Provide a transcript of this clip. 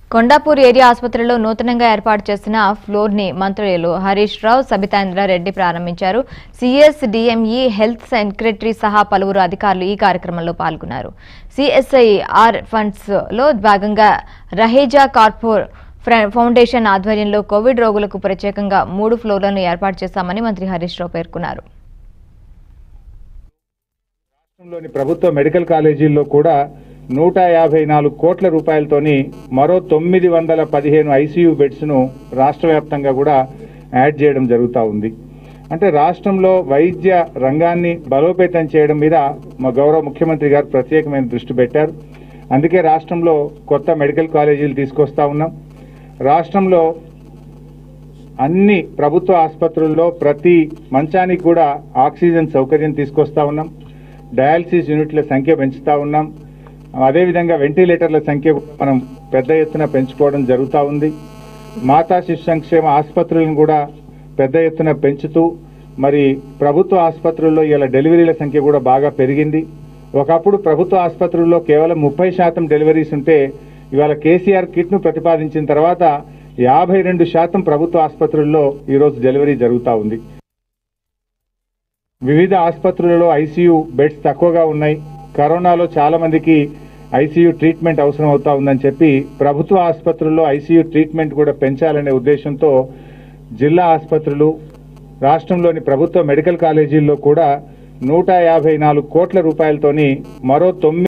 Kondapur area ఆసుపత్రిలో నూతనంగా ఏర్పాటు చేసిన ఫ్లోర్ ని మంత్రులు హరీష్ రావు, సబితేంద్ర రెడ్డి ప్రారంభించారు. సిఎస్డిఎంఈ హెల్త్ సెక్రటరీ సహా పలువురు అధికారులు ఈ కార్యక్రమంలో పాల్గొన్నారు. సిఎస్ఐఆర్ ఫండ్స్ లో భాగంగా రహేజా కార్పొర్ ఫౌండేషన్ ఆధ్వర్యంలో కోవిడ్ రోగులకు ప్రత్యేకంగా 3 ఫ్లోర్లను ఏర్పాటు చేశామని మంత్రి హరీష్ రావు పేర్కొన్నారు. రాష్ట్రంలోని ప్రభుత్వ మెడికల్ కాలేజీల్లో కూడా 154 కోట్ల రూపాయలతోని మరో 915 ఐసీయూ బెడ్స్ ను రాష్ట్ర వ్యాప్తంగా కూడా యాడ్ చేయడం జరుగుతూ ఉంది. అంటే రాష్ట్రంలో వైద్య రంగాన్ని బలోపేతం చేయడం మీద మా గౌరవ ముఖ్యమంత్రి గారు ప్రత్యేకమైన దృష్టి పెట్టారు. అందుకే రాష్ట్రంలో కొత్త మెడికల్ కాలేజీలు తీసుకొస్తా ఉన్నాం. రాష్ట్రంలో అన్ని ప్రభుత్వ ఆసుపత్రుల్లో ప్రతి మంచానికి కూడా ఆక్సిజన్ సౌకర్యం తీసుకొస్తా ఉన్నాం. డయాలసిస్ యూనిట్ల సంఖ్య పెంచుతా ఉన్నాం. అదేవిధంగా వెంటిలేటర్ల సంఖ్య మనం పెద్ద ఎత్తున పెంచుకోవడం జరుగుతూ ఉంది. మాతా శిశు సంక్షేమ ఆసుపత్రులను కూడా పెద్ద ఎత్తున పెంచుతూ మరి ప్రభుత్వ ఆసుపత్రుల్లో ఇలా డెలివరీల సంఖ్య కూడా బాగా పెరిగింది. ఒకప్పుడు ప్రభుత్వ ఆసుపత్రుల్లో కేవలం 30% డెలివరీస్ ఉంటే ఇవాళ కేసీఆర్ కిట్ను ప్రతిపాదించిన తర్వాత 52% ప్రభుత్వ ఆసుపత్రుల్లో ఈరోజు డెలివరీ జరుగుతూ ఉంది. వివిధ ఆసుపత్రులలో ఐసీయూ బెడ్స్ తక్కువగా ఉన్నాయి. కరోనాలో చాలా మందికి ఐసీయూ ట్రీట్మెంట్ అవసరం అవుతా ఉందని చెప్పి ప్రభుత్వ ఆసుపత్రుల్లో ఐసీయూ ట్రీట్మెంట్ కూడా పెంచాలనే ఉద్దేశంతో జిల్లా ఆసుపత్రులు, రాష్ట్రంలోని ప్రభుత్వ మెడికల్ కాలేజీల్లో కూడా 154 కోట్ల రూపాయలతోని మరో 9